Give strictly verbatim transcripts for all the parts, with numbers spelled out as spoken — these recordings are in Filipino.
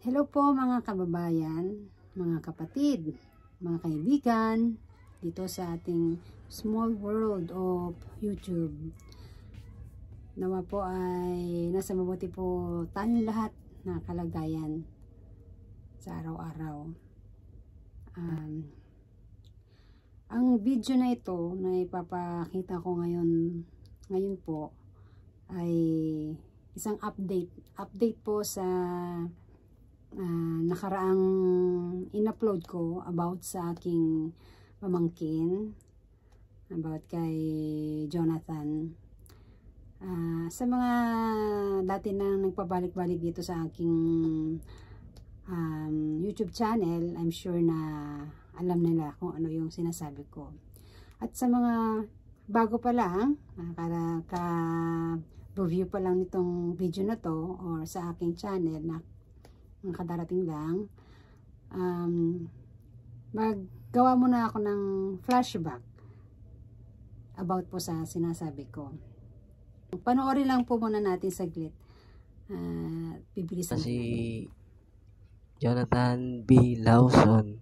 Hello po mga kababayan, mga kapatid, mga kaibigan, dito sa ating small world of YouTube. Nawa po ay nasa mabuti po tayong lahat na kalagayan sa araw-araw. Um, ang video na ito na ipapakita ko ngayon, ngayon po ay isang update. Update po sa Uh, nakaraang in-upload ko about sa aking pamangkin, about kay Jonathan. Uh, sa mga dati na nagpabalik-balik dito sa aking um, YouTube channel, I'm sure na alam nila kung ano yung sinasabi ko. At sa mga bago pa lang, uh, para ka-review pa lang nitong video na to or sa aking channel na ang kadarating lang, um, maggawa muna ako ng flashback about po sa sinasabi ko. Panoorin lang po muna natin saglit. Uh, bibilisan si Jonathan B. Lawson,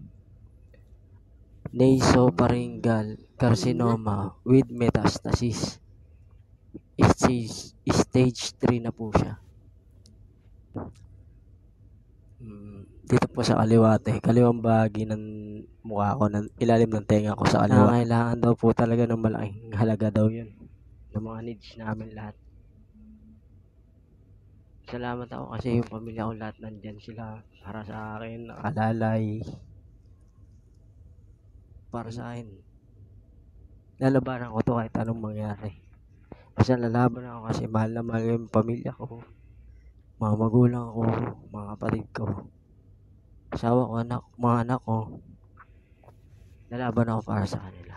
nasopharyngeal carcinoma with metastasis. Stage, stage three na po siya. Dito po sa kaliwate, kaliwang bahagi ng mukha ko, ng ilalim ng tenga ko sa kaliwa. Kailangan daw po talaga ng malaking halaga daw yun, ng mga needs namin lahat. Salamat ako kasi yung pamilya ko lahat nandyan sila para sa akin, nakalalay para sa akin. Lalabanan ko to kahit anong mangyari. Kasi lalaban ako kasi mahal na mahal yung pamilya ko, mga magulang ko, mga kapatid ko, asawa ko, anak, mga anak ko. Lalaban ako para sa kanila.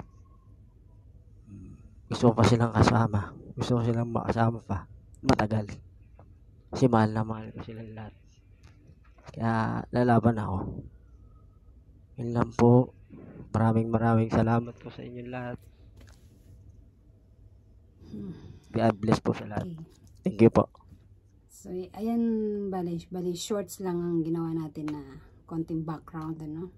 Gusto ko pa silang kasama. Gusto ko silang makasama pa matagal. Kasi mahal na mahal ko silang lahat. Kaya lalaban ako. Yun lang po. Maraming maraming salamat po sa inyong lahat. God bless po sa lahat. Thank you po. So, ayan, bali, bali, shorts lang ang ginawa natin na konting background, ano.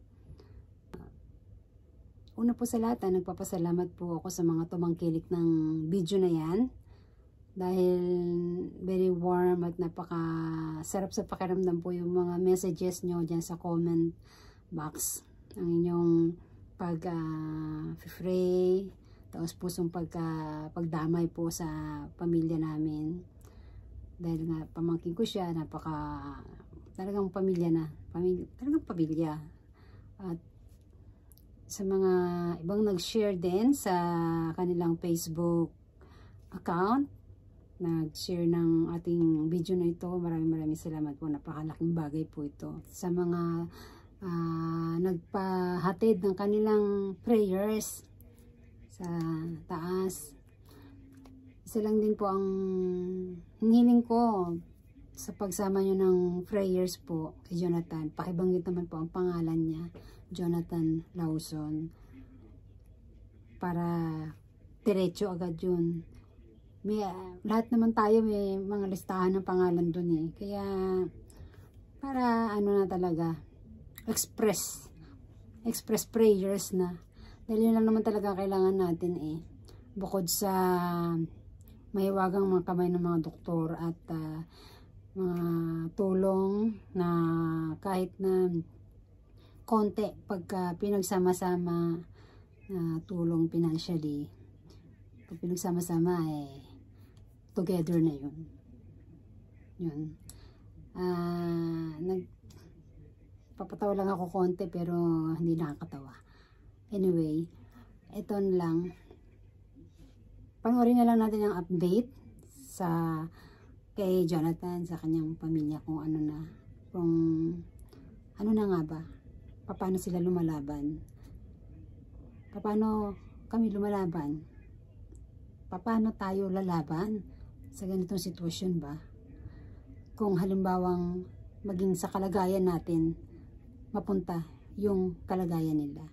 Una po sa lahat, ah, nagpapasalamat po ako sa mga tumangkilik ng video na yan. Dahil very warm at napaka sarap sa pakiramdam po yung mga messages nyo dyan sa comment box. Ang inyong pag-pray, uh, tapos pusong pagka, pagdamay po sa pamilya namin. Dahil nga pamangkin ko siya, napaka talagang pamilya na, pamilya, talagang pamilya. At sa mga ibang nag-share din sa kanilang Facebook account, nag-share ng ating video na ito, maraming maraming salamat po, napakalaking bagay po ito. Sa mga uh, nagpahatid ng kanilang prayers sa taas, isa lang din po ang hinihiling ko sa pagsama nyo ng prayers po kay Jonathan. Pakibanggit naman po ang pangalan niya, Jonathan Lawson, para diretso agad yun. May, uh, lahat naman tayo may mga listahan ng pangalan dun eh. Kaya para ano na talaga, express express prayers na. Dahil yun lang naman talaga kailangan natin eh. Bukod sa mahiwagang mga kamay ng mga doktor at uh, mga tulong na kahit na konti pagka pinagsama-sama, uh, tulong financially, pag pinagsama-sama eh together na yun. Yun. Uh, nagpapatawa lang ako konti pero hindi nakakatawa. Anyway, ito lang. Panoorin na lang natin ang update sa kay Jonathan, sa kanyang pamilya, kung ano na, kung ano na nga ba, paano sila lumalaban, paano kami lumalaban, paano tayo lalaban sa ganitong sitwasyon ba, kung halimbawang maging sa kalagayan natin mapunta yung kalagayan nila.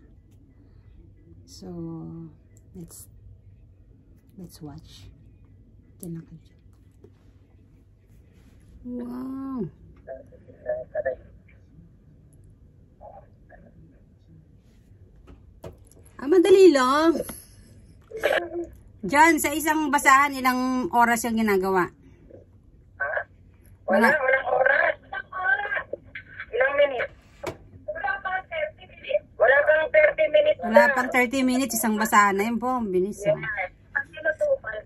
So let's let's watch. Diyan lang kayo. Wow! Ah, madali lang. Diyan, sa isang basahan, ilang oras yung ginagawa? Ha? Wala, Mga... walang oras. Walang oras. Ilang minutes? Wala pang thirty minutes. Wala pang thirty minutes. Wala pang thirty minutes, isang basahan na yun po. Binis. Yes. Pag sinutupan.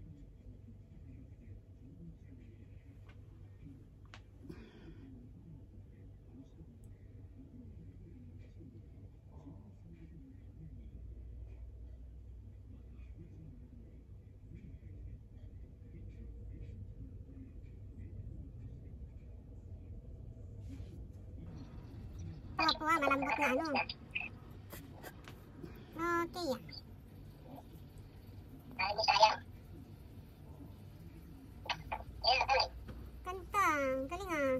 Opo, malambot na ano. Okay. Ay, Bisaya. Yeah, galing. Kanta, galing ah.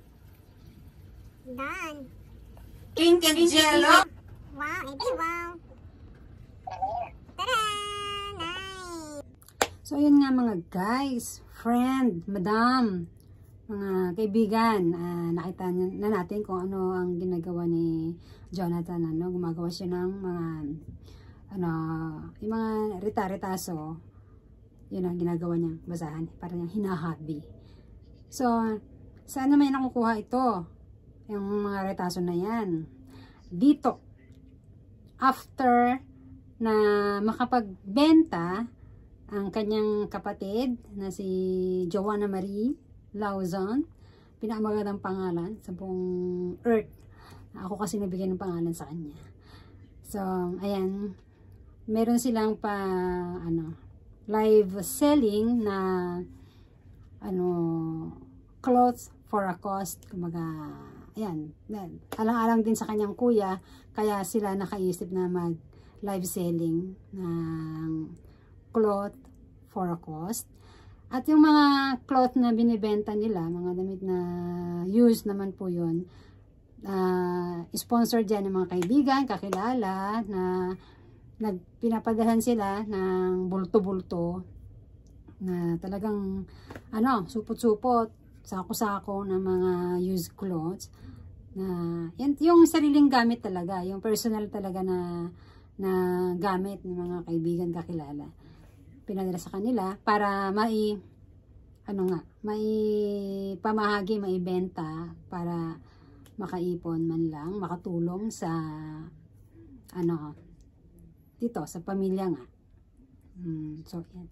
Dan. Pink and yellow. Wow, edi wow. Tada! Nice. So, yun nga mga guys, friend, madam, mga kaibigan, uh, nakita na natin kung ano ang ginagawa ni Jonathan. Ano, gumagawa siya ng mga, ano, yung mga rita-ritaso, yun ang ginagawa niyang basahan, para niyang hinahabi. So, saan naman nakukuha ito? Yung mga retaso na yan. Dito, after na makapagbenta ang kanyang kapatid na si Joanna Marie Lauzon, pinakamagandang pangalan sa buong earth. Ako kasi nabigyan ng pangalan sa kanya. So, ayan, meron silang pa ano, live selling na ano, clothes for a cost, kumaga, ayan, alang-alang din sa kanyang kuya, kaya sila nakaisip na mag live selling ng cloth for a cost. At yung mga cloth na binibenta nila, mga damit na used naman po yun, uh, sponsor dyan ng mga kaibigan, kakilala, na nagpinapadalhan sila ng bulto-bulto, na talagang, ano, supot-supot, sako-sako ng mga used clothes, na, yan, yung sariling gamit talaga, yung personal talaga na, na gamit ng mga kaibigan, kakilala. Pinadala sa kanila para mai ano nga, mai pamahagi, maibenta para makaipon man lang, makatulong sa ano dito sa pamilya nga. Hmm, so yan.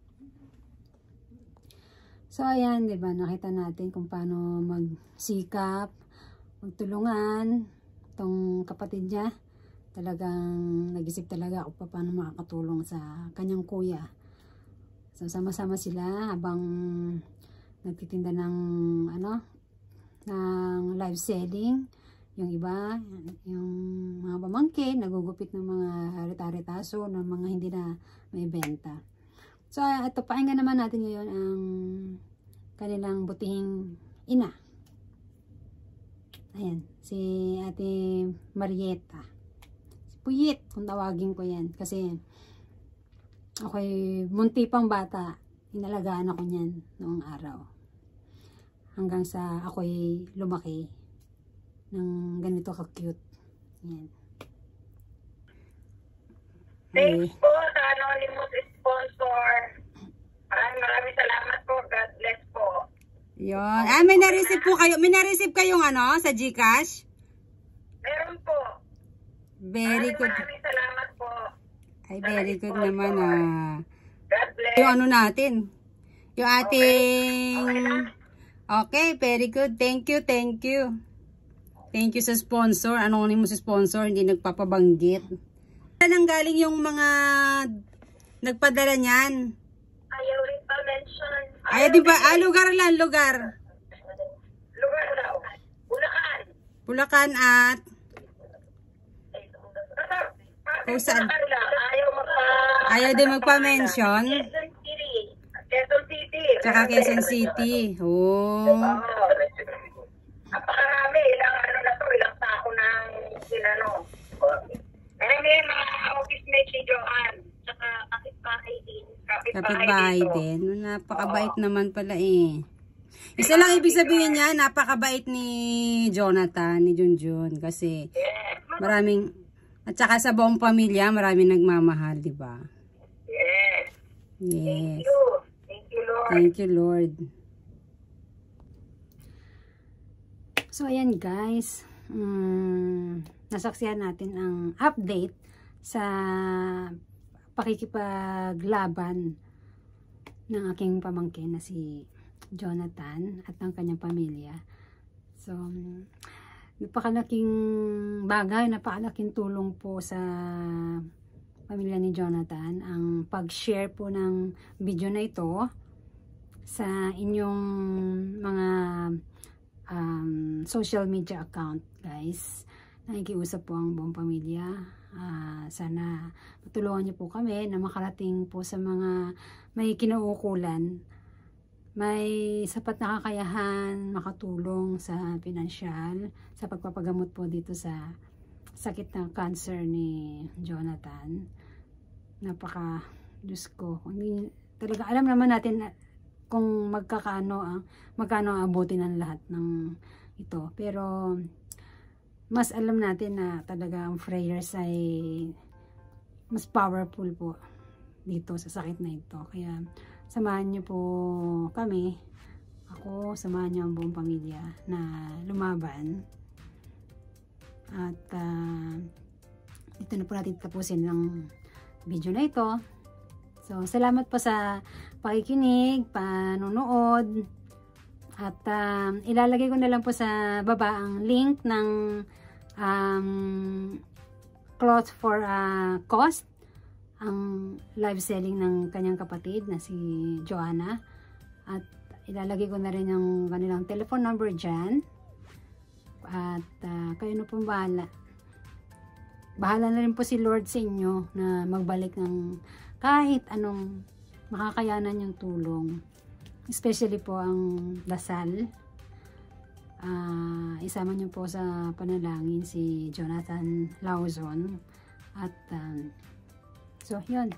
So ayan, 'di ba? Nakita natin kung paano magsikap, magtulungan tong kapatid niya. Talagang nag-isip talaga ako paano makakatulong sa kanyang kuya. So, sama-sama sila habang nagtitinda ng, ano, ng live selling. Yung iba, yung mga pamangkin, nagugupit ng mga reta-retaso, ng mga hindi na may benta. So, ito, pakinggan naman natin ngayon ang kanilang butihing ina. Ayan, si Ate Marieta. Si Puyit, kung tawagin ko yan. Kasi, ako'y munti pang bata, inalagaan ako niyan noong araw. Hanggang sa ako'y lumaki ng ganito ka-cute. Yan. Thanks po sa anonymous sponsor. Maraming maraming salamat po. God bless po. Yun. Ah, may na-receive po kayo. May na-receive kayong ano sa GCash? Meron po. Very good. Maraming salamat po. Ay, very good naman ah. God bless. Yung ano natin. Yung ating... Okay. Okay, okay, very good. Thank you, thank you. Thank you sa sponsor. Anong mo sa sponsor? Hindi nagpapabanggit. Saan ang galing yung mga nagpadala niyan? Ayaw rin pa mention. Ay, di ba? Ah, lugar lang, lugar. Lugar daw. Bulacan. Bulacan at... Kung saan? Ayaw magpa... Ayaw din magpa-mention. Quezon City. Quezon City. Tsaka Quezon City. Oh. Oo. Napakarami. Ilang ano na to. Ilang tao ng sinano. Pero may mga office mate si Joanne. Tsaka kapitbahay din. Kapitbahay din. Napakabait naman pala eh. Isa lang ibig sabihin niya, napakabait ni Jonathan, ni Junjun. Kasi Yes. maraming, at saka sa buong pamilya, maraming nagmamahal, di ba? Yes. Yes. Thank you. Thank you, Lord. Thank you, Lord. So, ayan guys. Um, nasaksihan natin ang update sa pakikipaglaban ng aking pamangkin na si Jonathan at ng kanyang pamilya. So, napakalaking bagay, napakalaking tulong po sa pamilya ni Jonathan ang pag-share po ng video na ito sa inyong mga um, social media account, guys. Nakikiusap po ang buong pamilya. Uh, sana matulungan niyo po kami na makarating po sa mga may kinauukulan, may sapat na kakayahan makatulong sa pinansyal, sa pagpapagamot po dito sa sakit ng cancer ni Jonathan. Napaka, Diyos ko, hindi, talaga alam naman natin na kung magkakaano ang magkano ang abutin ng lahat ng ito, pero mas alam natin na talaga ang prayers ay mas powerful po dito sa sakit na ito. Kaya samahan niyo po kami, ako, samahan niyo ang buong pamilya na lumaban. At uh, dito na po natin tapusin ang video na ito. So, salamat po sa pakikinig, panonood. At uh, ilalagay ko na lang po sa baba ang link ng um, cloth for uh, cost, ang live selling ng kanyang kapatid na si Joanna. At ilalagay ko na rin yung kanilang telephone number dyan. At uh, kayo na pong bahala. Bahala na rin po si Lord sa inyo na magbalik ng kahit anong makakayanan yung tulong. Especially po ang dasal. Uh, isama niyo po sa panalangin si Jonathan Lauzon. At um, so yun.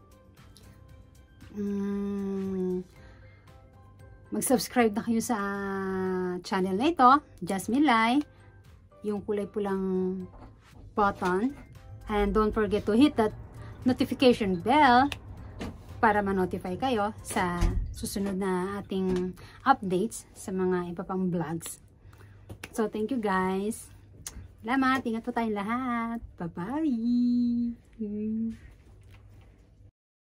Mm, mag-subscribe na kayo sa channel na ito, Jasmine Lai, yung kulay pulang button, and don't forget to hit that notification bell para ma-notify kayo sa susunod na ating updates sa mga iba pang vlogs. So thank you guys, salamat, ingat po tayong lahat, bye bye.